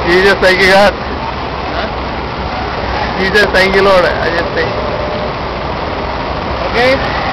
He's just thinking that. Huh? He's just thinking, Lord. I just think. Okay?